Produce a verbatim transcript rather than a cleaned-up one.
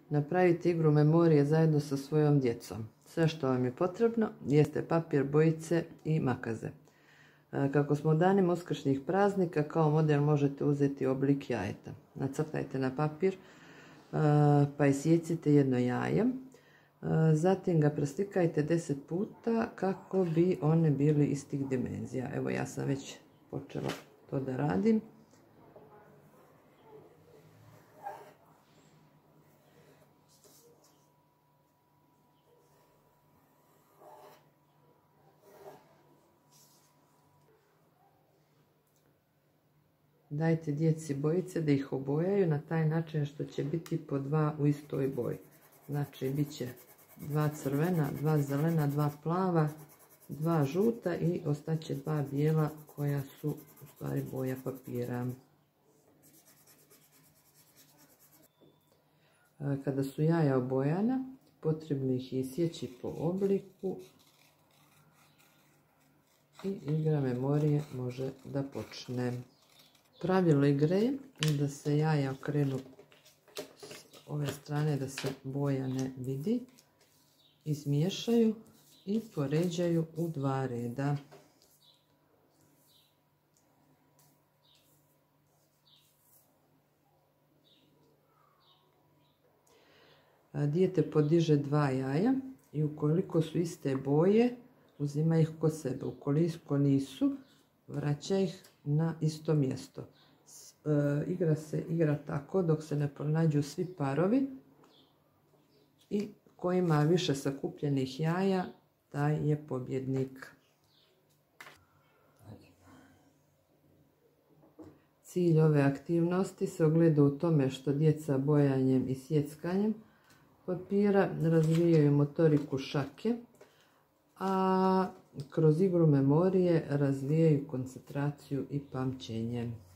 Napravite igru memorije zajedno sa svojom djecom. Sve što vam je potrebno jeste papir, bojice i makaze. Kako smo u danima uskršnjih praznika, kao model možete uzeti oblik jajeta. Nacrtajte na papir pa isjecite jedno jaje. Zatim ga preslikajte deset puta kako bi one bili istih dimenzija. Evo, ja sam već počela to da radim. Dajte djeci bojice da ih obojaju na taj način što će biti po dva u istoj boji. Znači, bit će dva crvena, dva zelena, dva plava, dva žuta i ostaće dva bijela koja su u stvari boja papira. Kada su jaja obojana, potrebno ih isjeći po obliku i igra memorije može da počne. Pravilo igre je da se jaja okrenu s ove strane da se boja ne vidi, izmiješaju i poređaju u dva reda. Dijete podiže dva jaja i ukoliko su iste boje, uzima ih kod sebe. Ukoliko nisu, vraća ih na isto mjesto. E, igra se igra tako dok se ne pronađu svi parovi i ko ima više sakupljenih jaja, taj je pobjednik. Cilj ove aktivnosti se ogleda u tome što djeca bojanjem i sjeckanjem papira razvijaju motoriku šake, a kroz igru memorije razvijaju koncentraciju i pamćenje.